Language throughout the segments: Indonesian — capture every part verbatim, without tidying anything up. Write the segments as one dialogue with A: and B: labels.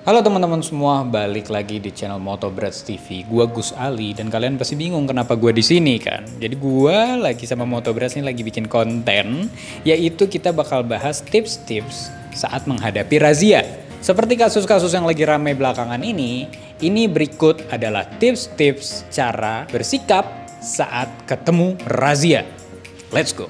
A: Halo teman-teman semua, balik lagi di channel Motobrats T V. Gua Gus Ali dan kalian pasti bingung kenapa gua di sini kan. Jadi gua lagi sama Motobrats ini lagi bikin konten, yaitu kita bakal bahas tips-tips saat menghadapi razia. Seperti kasus-kasus yang lagi ramai belakangan ini, ini berikut adalah tips-tips cara bersikap saat ketemu razia. Let's go.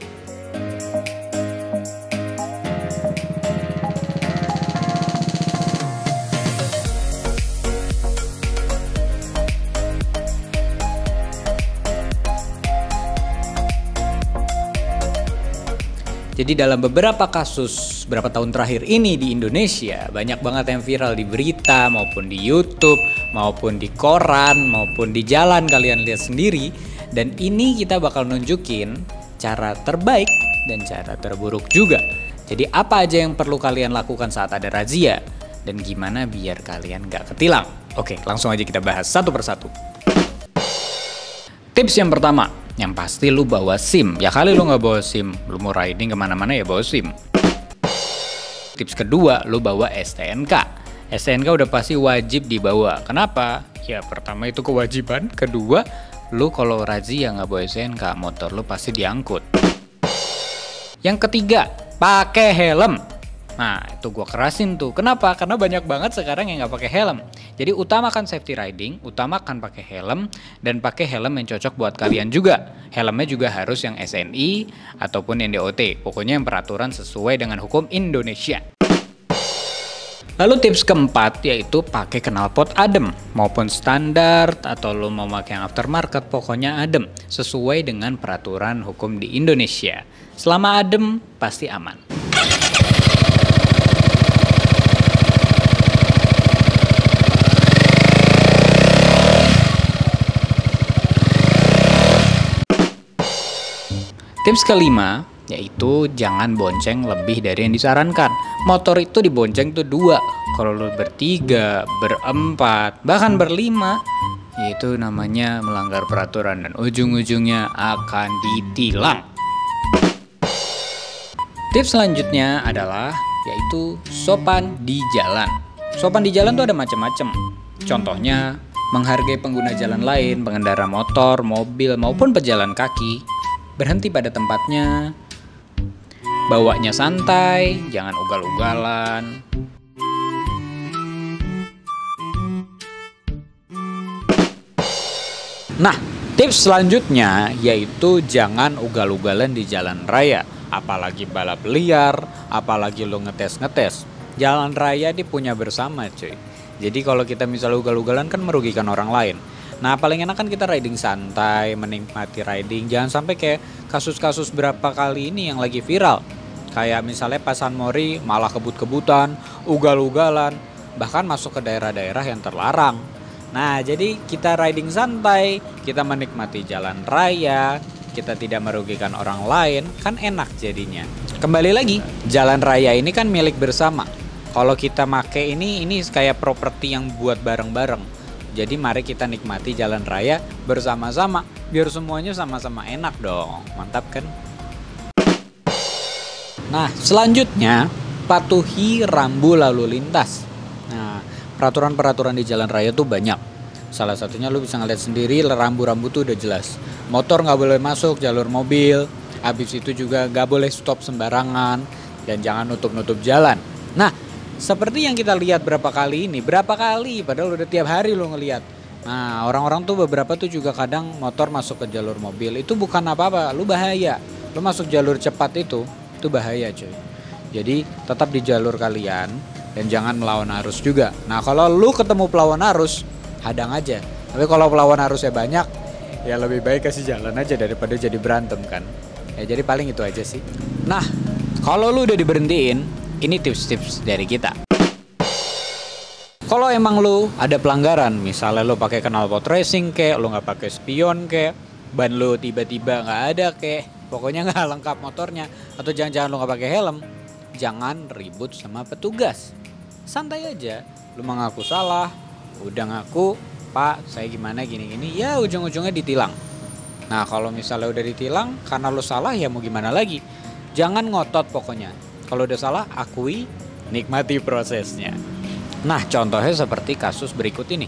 A: Jadi dalam beberapa kasus beberapa tahun terakhir ini di Indonesia banyak banget yang viral di berita maupun di YouTube maupun di koran maupun di jalan, kalian lihat sendiri. Dan ini kita bakal nunjukin cara terbaik dan cara terburuk juga. Jadi apa aja yang perlu kalian lakukan saat ada razia dan gimana biar kalian gak ketilang. Oke, langsung aja kita bahas satu persatu. Tips yang pertama, yang pasti lu bawa SIM. Ya kali lu nggak bawa SIM, lu mau riding kemana-mana ya bawa SIM. Tips kedua, lu bawa S T N K. S T N K udah pasti wajib dibawa. Kenapa? Ya pertama itu kewajiban. Kedua, lu kalau razia nggak bawa S T N K, motor lu pasti diangkut. Yang ketiga, pakai helm. Nah itu gua kerasin tuh. Kenapa? Karena banyak banget sekarang yang nggak pakai helm. Jadi utamakan safety riding, utamakan pakai helm dan pakai helm yang cocok buat kalian juga. Helmnya juga harus yang S N I ataupun yang D O T. Pokoknya yang peraturan sesuai dengan hukum Indonesia. Lalu tips keempat yaitu pakai knalpot adem, maupun standar atau lo mau pakai yang aftermarket, pokoknya adem sesuai dengan peraturan hukum di Indonesia. Selama adem pasti aman. Tips kelima yaitu jangan bonceng lebih dari yang disarankan. Motor itu dibonceng tuh dua. Kalau lu bertiga, berempat, bahkan berlima, yaitu namanya melanggar peraturan dan ujung-ujungnya akan ditilang. Tips selanjutnya adalah yaitu sopan di jalan. Sopan di jalan tuh ada macam-macam. Contohnya menghargai pengguna jalan lain, pengendara motor, mobil maupun pejalan kaki. Berhenti pada tempatnya, bawanya santai, jangan ugal-ugalan. Nah, tips selanjutnya yaitu jangan ugal-ugalan di jalan raya. Apalagi balap liar, apalagi lo ngetes-ngetes. Jalan raya ini punya bersama cuy. Jadi kalau kita misalnya ugal-ugalan kan merugikan orang lain. Nah paling enak kan kita riding santai, menikmati riding. Jangan sampai kayak kasus-kasus berapa kali ini yang lagi viral. Kayak misalnya pas San Mori malah kebut-kebutan, ugal-ugalan, bahkan masuk ke daerah-daerah yang terlarang. Nah jadi kita riding santai, kita menikmati jalan raya, kita tidak merugikan orang lain, kan enak jadinya. Kembali lagi, jalan raya ini kan milik bersama. Kalau kita make ini, ini kayak properti yang buat bareng-bareng. Jadi mari kita nikmati jalan raya bersama-sama, biar semuanya sama-sama enak dong, mantap kan? Nah selanjutnya, patuhi rambu lalu lintas. Nah peraturan-peraturan di jalan raya tuh banyak. Salah satunya lu bisa ngeliat sendiri, rambu-rambu tuh udah jelas. Motor nggak boleh masuk jalur mobil, habis itu juga nggak boleh stop sembarangan, dan jangan nutup-nutup jalan. Nah seperti yang kita lihat berapa kali ini, berapa kali padahal udah tiap hari lo ngelihat. Nah orang-orang tuh beberapa tuh juga kadang motor masuk ke jalur mobil, itu bukan apa-apa, lu bahaya. Lu masuk jalur cepat itu, itu bahaya cuy. Jadi tetap di jalur kalian dan jangan melawan arus juga. Nah kalau lu ketemu pelawan arus, hadang aja. Tapi kalau pelawan arusnya banyak, ya lebih baik kasih jalan aja daripada jadi berantem kan. Ya jadi paling itu aja sih. Nah kalau lu udah diberhentiin, ini tips-tips dari kita. Kalau emang lu ada pelanggaran, misalnya lu pakai knalpot racing kayak, lu nggak pakai spion kayak, ban lu tiba-tiba nggak ada kayak, pokoknya nggak lengkap motornya, atau jangan-jangan lu nggak pakai helm, jangan ribut sama petugas. Santai aja, lu mengaku salah, udah ngaku, Pak, saya gimana gini-gini, ya ujung-ujungnya ditilang. Nah kalau misalnya udah ditilang, karena lu salah ya mau gimana lagi, jangan ngotot pokoknya. Kalau udah salah, akui, nikmati prosesnya. Nah, contohnya seperti kasus berikut ini.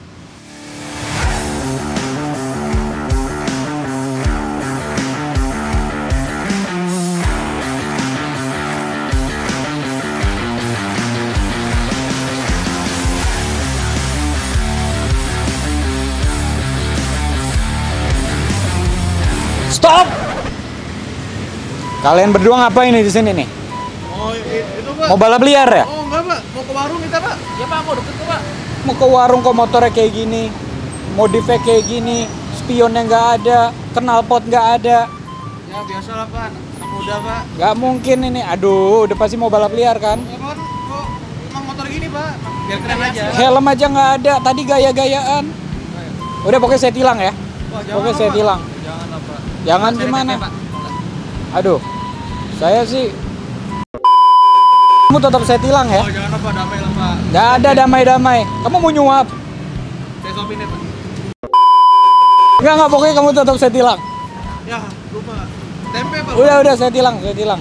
A: Stop! Kalian berdua ngapain nih di sini nih?
B: Oh, itu Pak.
A: Mau balap liar ya?
B: Oh, enggak Pak. Mau ke warung kita Pak. Ya Pak, mau deket ke Pak.
A: Mau ke warung kok motornya kayak gini, modifnya kayak gini, spionnya nggak ada, knalpot nggak ada.
B: Ya biasalah Pak, anak muda Pak.
A: Nggak mungkin ini, aduh, udah pasti mau balap liar kan?
B: Ya kan, kok emang motor gini Pak, biar keren aja.
A: Helm aja nggak ada, tadi gaya-gayaan. Udah pokoknya saya tilang ya.
B: Wah,
A: Pokoknya saya
B: Pak.
A: tilang.
B: Jangan lah Pak.
A: Jangan
B: Cari
A: gimana?
B: T P, Pak.
A: Aduh, saya sih. Kamu tetap saya tilang ya?
B: Oh, jangan apa, damai lah Pak.
A: Nggak ada damai-damai. Kamu mau nyuap?
B: Saya sopin deh Pak.
A: Nggak, nggak, pokoknya kamu tetap saya tilang.
B: Ya, lupa. Tempe Pak.
A: Udah, udah, saya tilang, saya tilang.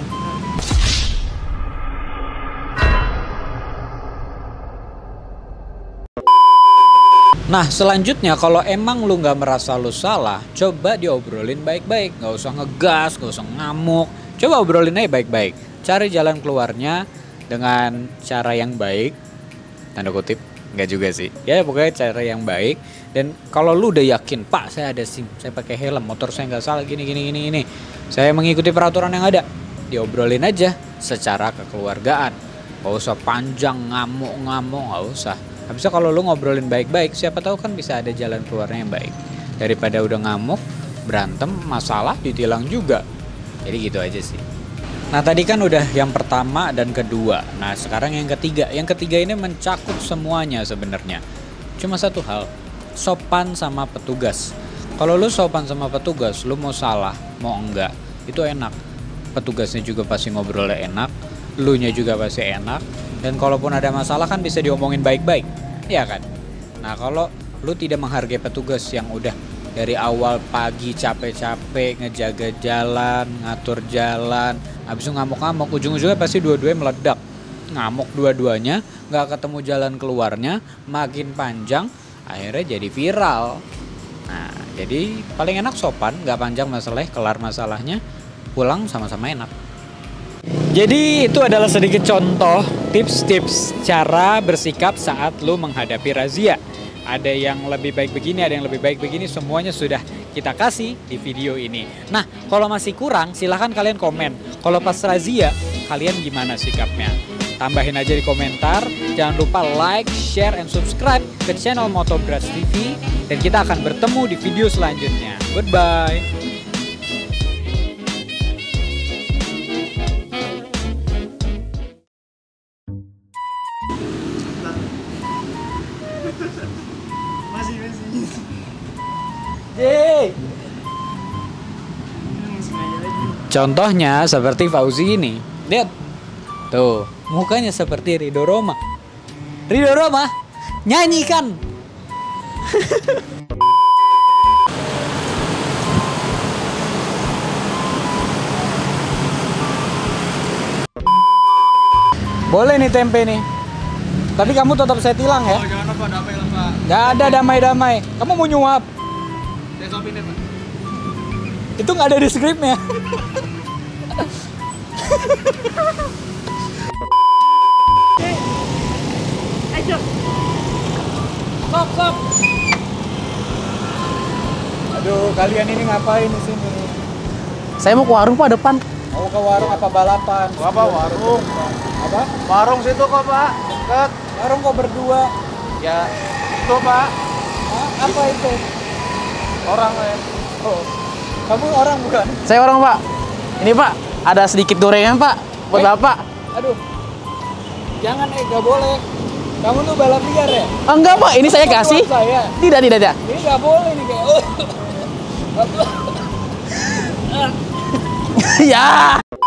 A: Nah, selanjutnya kalau emang lu nggak merasa lu salah, coba diobrolin baik-baik. Nggak usah ngegas, nggak usah ngamuk. Coba obrolin aja baik-baik. Cari jalan keluarnya dengan cara yang baik. Tanda kutip, nggak juga sih. Ya pokoknya cara yang baik. Dan kalau lu udah yakin, Pak saya ada SIM, saya pakai helm, motor saya nggak salah, gini, gini, gini, gini. Saya mengikuti peraturan yang ada. Diobrolin aja secara kekeluargaan. Nggak usah panjang, ngamuk-ngamuk, nggak usah. Habisnya kalau lu ngobrolin baik-baik, siapa tahu kan bisa ada jalan keluarnya yang baik. Daripada udah ngamuk, berantem, masalah, ditilang juga. Jadi gitu aja sih. Nah tadi kan udah yang pertama dan kedua. Nah sekarang yang ketiga. Yang ketiga ini mencakup semuanya sebenarnya. Cuma satu hal, sopan sama petugas. Kalau lu sopan sama petugas, lu mau salah, mau enggak, itu enak. Petugasnya juga pasti ngobrolnya enak, lu nya juga pasti enak. Dan kalaupun ada masalah kan bisa diomongin baik-baik, ya kan? Nah kalau lu tidak menghargai petugas yang udah dari awal pagi capek-capek ngejaga jalan, ngatur jalan, habis itu ngamuk-ngamuk, ujung-ujungnya pasti dua-duanya meledak. Ngamuk dua-duanya, nggak ketemu jalan keluarnya, makin panjang, akhirnya jadi viral. Nah jadi paling enak sopan, nggak panjang masalahnya, kelar masalahnya, pulang sama-sama enak. Jadi itu adalah sedikit contoh tips-tips cara bersikap saat lu menghadapi razia. Ada yang lebih baik begini, ada yang lebih baik begini, semuanya sudah kita kasih di video ini. Nah, kalau masih kurang silahkan kalian komen. Kalau pas razia, kalian gimana sikapnya? Tambahin aja di komentar. Jangan lupa like, share, and subscribe ke channel Motobras T V. Dan kita akan bertemu di video selanjutnya. Goodbye.
B: Masih, masih.
A: Yeay.
B: Hmm, sengaja lagi.
A: Contohnya seperti Fauzi ini. Lihat. Tuh, mukanya seperti Ridho Roma. Ridho Roma, nyanyikan. Boleh nih tempe nih. Tapi kamu tetap saya tilang ya.
B: Oh, jangan apa, damai lah Pak.
A: Gak ada damai-damai. Kamu mau nyuap?
B: Saya sopin deh Pak.
A: Itu nggak ada di skripnya.
B: Ayo.
A: Stop, stop. Aduh, kalian ini ngapain di sini?
B: Saya mau ke warung Pak depan.
A: Mau ke warung apa balapan?
B: Apa warung?
A: Apa?
B: Warung situ kok Pak. Dekat.
A: Warung kok berdua?
B: Ya, itu Pak.
A: Hah? Apa itu?
B: Orang ya.
A: Oh, kamu orang bukan?
B: Saya orang Pak. Ini Pak, ada sedikit gorengan Pak buat
A: Eh.
B: Bapak.
A: Aduh, jangan eh, gak boleh. Kamu tuh balap liar ya?
B: Enggak Pak, ini saya
A: Kamu
B: kasih.
A: tuan Saya.
B: Tidak, tidak, tidak.
A: Ini gak boleh nih kayak. Oh.
B: Ya.